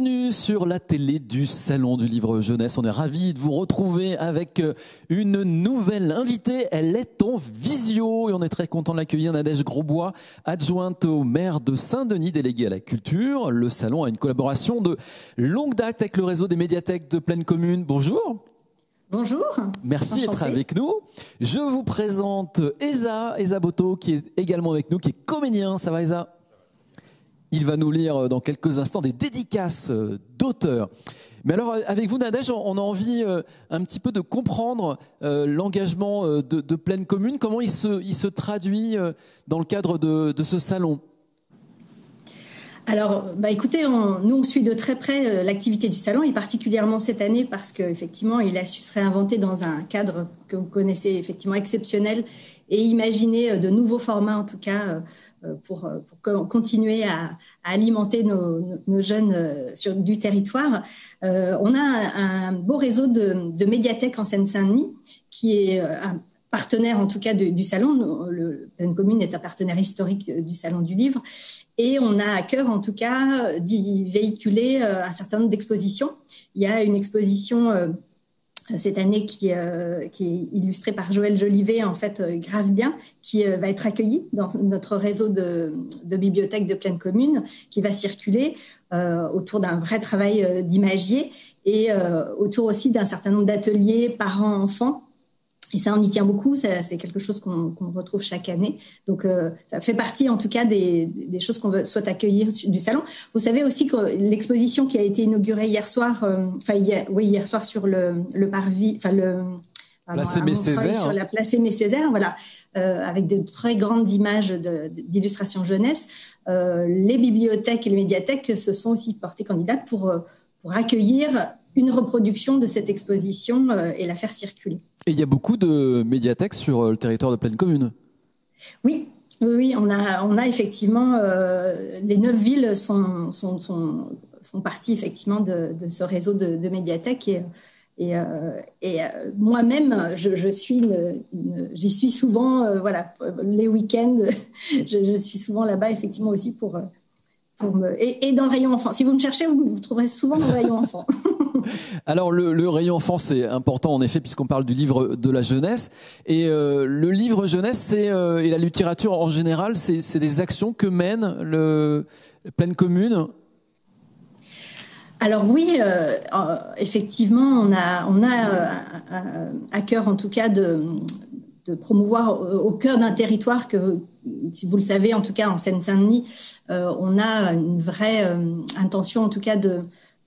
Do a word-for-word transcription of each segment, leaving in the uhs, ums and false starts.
Bienvenue sur la télé du Salon du Livre Jeunesse. On est ravis de vous retrouver avec une nouvelle invitée. Elle est en visio et on est très content de l'accueillir. Nadège Grosbois, adjointe au maire de Saint-Denis, déléguée à la culture. Le salon a une collaboration de longue date avec le réseau des médiathèques de Plaine Commune. Bonjour. Bonjour. Merci d'être avec nous. Je vous présente Esa, Esa Boto, qui est également avec nous, qui est comédien. Ça va, Esa ? Il va nous lire dans quelques instants des dédicaces d'auteurs. Mais alors, avec vous, Nadège, on a envie un petit peu de comprendre l'engagement de, de Plaine Commune. Comment il se, il se traduit dans le cadre de, de ce salon ? Alors, bah écoutez, on, nous on suit de très près euh, l'activité du salon, et particulièrement cette année parce qu'effectivement, il a su se réinventer dans un cadre que vous connaissez effectivement exceptionnel et imaginer euh, de nouveaux formats en tout cas euh, pour, pour continuer à, à alimenter nos, nos, nos jeunes euh, sur du territoire. Euh, on a un, un beau réseau de, de médiathèques en Seine-Saint-Denis qui est euh, un partenaire en tout cas de, du salon. Le Plaine Commune est un partenaire historique du Salon du Livre et on a à cœur en tout cas d'y véhiculer un certain nombre d'expositions. Il y a une exposition euh, cette année qui, euh, qui est illustrée par Joël Jolivet, en fait euh, Grave Bien, qui euh, va être accueillie dans notre réseau de, de bibliothèques de Plaine Commune, qui va circuler euh, autour d'un vrai travail euh, d'imagier et euh, autour aussi d'un certain nombre d'ateliers parents-enfants. Et ça, on y tient beaucoup. Ça, c'est quelque chose qu'on, qu'on retrouve chaque année. Donc, euh, ça fait partie, en tout cas, des, des choses qu'on veut, souhaite accueillir du salon. Vous savez aussi que l'exposition qui a été inaugurée hier soir, euh, enfin, hier, oui, hier soir sur le, le parvis, enfin, le place Aimé Césaire, sur la place Aimé Césaire, voilà, euh, avec de très grandes images de, d'illustration jeunesse. Euh, les bibliothèques et les médiathèques se sont aussi portées candidates pour, pour accueillir une reproduction de cette exposition euh, et la faire circuler. Et il y a beaucoup de médiathèques sur le territoire de Plaine Commune. Oui, oui, on a, on a effectivement euh, les neuf villes sont, sont, sont, font partie effectivement de, de ce réseau de, de médiathèques et, et, euh, et euh, moi-même, je, je suis, une, une, j'y suis souvent, euh, voilà, les week-ends, je, je suis souvent là-bas effectivement aussi pour, pour me et, et dans le rayon enfant. Si vous me cherchez, vous me trouverez souvent dans le rayon enfant. Alors le, le rayon enfant, c'est important en effet puisqu'on parle du livre de la jeunesse et euh, le livre jeunesse c'est, euh, et la littérature en général c'est, c'est des actions que mène le Plaine Commune. Alors oui, euh, effectivement on a, on a euh, à cœur en tout cas de, de promouvoir au cœur d'un territoire que, si vous le savez en tout cas en Seine-Saint-Denis, euh, on a une vraie euh, intention en tout cas de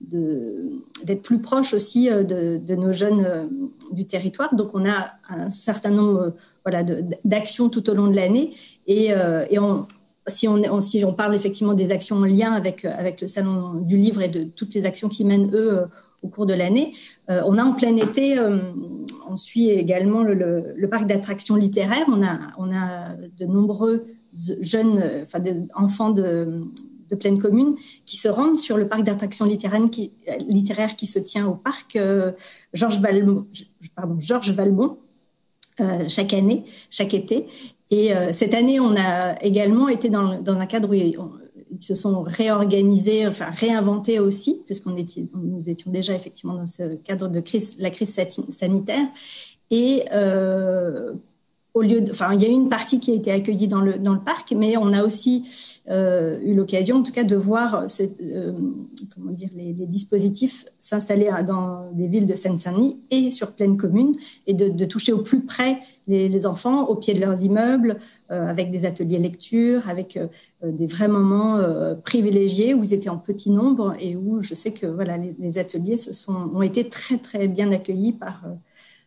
De, d'être plus proche aussi de, de nos jeunes euh, du territoire. Donc, on a un certain nombre euh, voilà, de, d'actions tout au long de l'année. Et, euh, et on, si, on, on, si on parle effectivement des actions en lien avec, avec le Salon du Livre et de toutes les actions qu'ils mènent, eux, euh, au cours de l'année, euh, on a en plein été, euh, on suit également le, le, le parc d'attractions littéraires. On a, on a de nombreux jeunes, enfin, de, enfants de... de Plaine Commune, qui se rendent sur le parc d'attractions littéraires qui, littéraires qui se tient au parc euh, Georges Valmont, pardon, Georges Valmont euh, chaque année, chaque été. Et euh, cette année, on a également été dans, dans un cadre où ils, on, ils se sont réorganisés, enfin réinventés aussi, puisqu'on était, nous étions déjà effectivement dans ce cadre de crise, la crise sanitaire. Et euh, Au lieu de, enfin, il y a une partie qui a été accueillie dans le, dans le parc, mais on a aussi euh, eu l'occasion, en tout cas, de voir cette, euh, comment dire, les, les dispositifs s'installer dans des villes de Seine-Saint-Denis et sur Plaine Commune et de, de toucher au plus près les, les enfants au pied de leurs immeubles, euh, avec des ateliers lecture, avec euh, des vrais moments euh, privilégiés où ils étaient en petit nombre et où je sais que voilà, les, les ateliers se sont, ont été très, très bien accueillis par... Euh,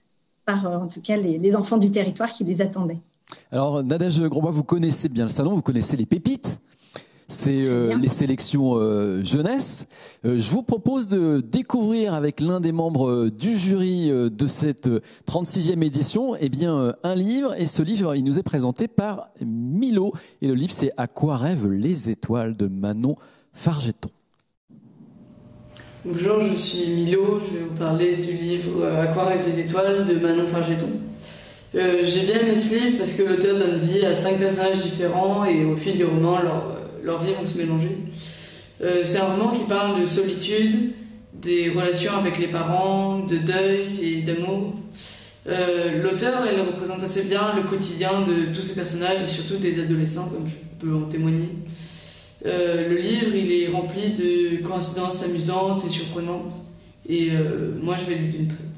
par en tout cas les, les enfants du territoire qui les attendaient. Alors Nadège Grosbois, vous connaissez bien le salon, vous connaissez les pépites, c'est euh, les sélections euh, jeunesse. Euh, je vous propose de découvrir avec l'un des membres du jury euh, de cette trente-sixième édition eh bien, euh, un livre, et ce livre il nous est présenté par Milo, et le livre c'est « À quoi rêvent les étoiles » de Manon Fargeton. Bonjour, je suis Milo, je vais vous parler du livre « À quoi rêvent les étoiles » de Manon Fargeton. Euh, j'ai bien aimé ce livre parce que l'auteur donne vie à cinq personnages différents et au fil du roman, leurs leur vies vont se mélanger. Euh, c'est un roman qui parle de solitude, des relations avec les parents, de deuil et d'amour. Euh, l'auteur, elle représente assez bien le quotidien de tous ces personnages et surtout des adolescents, comme je peux en témoigner. Euh, le livre, il est rempli de coïncidences amusantes et surprenantes. Et euh, moi, je l'ai lu d'une traite.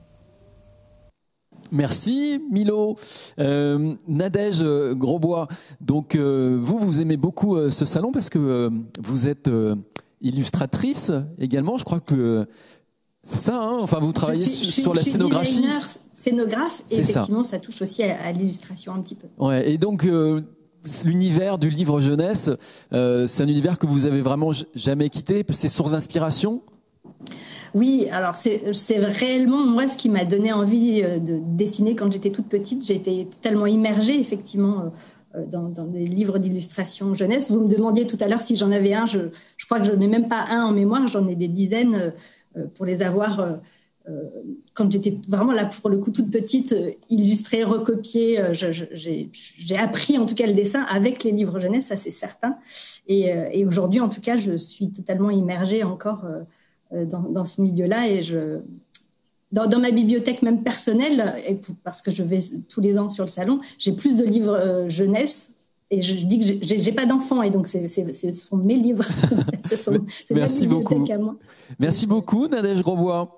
Merci Milo. Euh, Nadège euh, Grosbois, donc euh, vous, vous aimez beaucoup euh, ce salon parce que euh, vous êtes euh, illustratrice également, je crois que euh, c'est ça, hein, enfin vous travaillez suis, sur, sur la je suis scénographie. Designer, scénographe, et c'est effectivement ça. ça touche aussi à, à l'illustration un petit peu. Ouais, et donc euh, l'univers du livre jeunesse, euh, c'est un univers que vous avez vraiment jamais quitté, c'est source d'inspiration? Oui, alors c'est, c'est réellement moi ce qui m'a donné envie de dessiner quand j'étais toute petite. J'ai été totalement immergée effectivement dans, dans des livres d'illustration jeunesse. Vous me demandiez tout à l'heure si j'en avais un. Je, je crois que je n'en ai même pas un en mémoire. J'en ai des dizaines pour les avoir quand j'étais vraiment là pour le coup toute petite, illustrée, recopiée. Je, je, j'ai, j'ai appris en tout cas le dessin avec les livres jeunesse, ça c'est certain. Et, et aujourd'hui en tout cas, je suis totalement immergée encore Dans, dans ce milieu-là et je, dans, dans ma bibliothèque même personnelle, et parce que je vais tous les ans sur le salon, j'ai plus de livres euh, jeunesse et je dis que j'ai, j'ai pas d'enfants et donc c'est, c'est, ce sont mes livres. ce sont, c'est Merci ma beaucoup. à moi. Merci beaucoup Nadège Grosbois.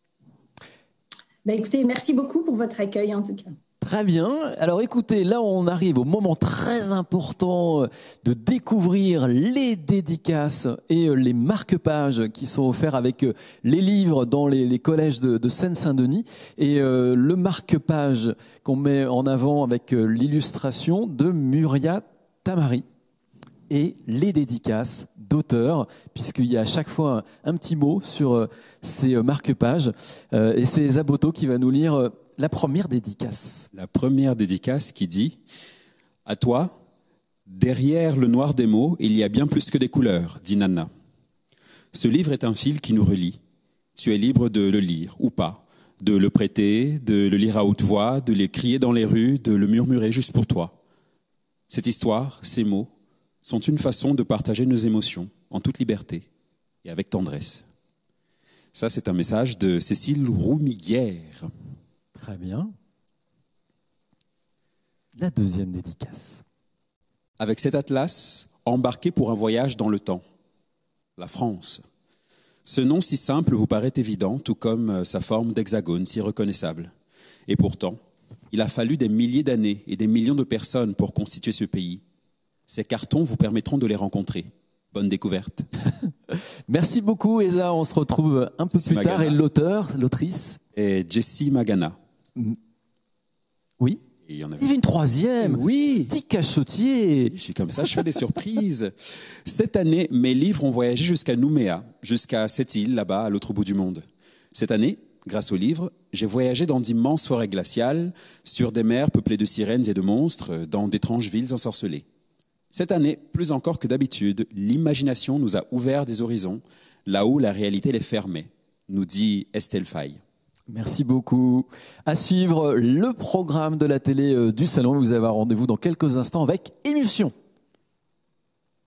Ben, écoutez, merci beaucoup pour votre accueil en tout cas. Très bien. Alors écoutez, là on arrive au moment très important de découvrir les dédicaces et les marque-pages qui sont offerts avec les livres dans les, les collèges de, de Seine-Saint-Denis. Et euh, le marque-page qu'on met en avant avec l'illustration de Muria Tamari et les dédicaces d'auteurs, puisqu'il y a à chaque fois un, un petit mot sur ces marque-pages. Euh, et c'est Zaboto qui va nous lire la première dédicace. La première dédicace qui dit « À toi, derrière le noir des mots, il y a bien plus que des couleurs, dit Nana. Ce livre est un fil qui nous relie. Tu es libre de le lire ou pas, de le prêter, de le lire à haute voix, de le crier dans les rues, de le murmurer juste pour toi. Cette histoire, ces mots, sont une façon de partager nos émotions en toute liberté et avec tendresse. » Ça, c'est un message de Cécile Roumiguière. Très bien. La deuxième dédicace. Avec cet atlas, embarqué pour un voyage dans le temps. La France. Ce nom si simple vous paraît évident, tout comme sa forme d'hexagone si reconnaissable. Et pourtant, il a fallu des milliers d'années et des millions de personnes pour constituer ce pays. Ces cartons vous permettront de les rencontrer. Bonne découverte. Merci beaucoup, Esa. On se retrouve un peu Jessie plus tard. Magana. Et l'auteur, l'autrice Et Jessie Magana. Oui. Et il y en avait... Il y avait une troisième. Oui. Petit cachotier. Je suis comme ça, je fais des surprises. Cette année, mes livres ont voyagé jusqu'à Nouméa, jusqu'à cette île là-bas, à l'autre bout du monde. Cette année, grâce aux livres, j'ai voyagé dans d'immenses forêts glaciales, sur des mers peuplées de sirènes et de monstres, dans d'étranges villes ensorcelées. Cette année, plus encore que d'habitude, l'imagination nous a ouvert des horizons, là où la réalité les fermait, nous dit Estelle Faye. Merci beaucoup. À suivre le programme de la télé du Salon. Vous avez un rendez-vous dans quelques instants avec Émulsion.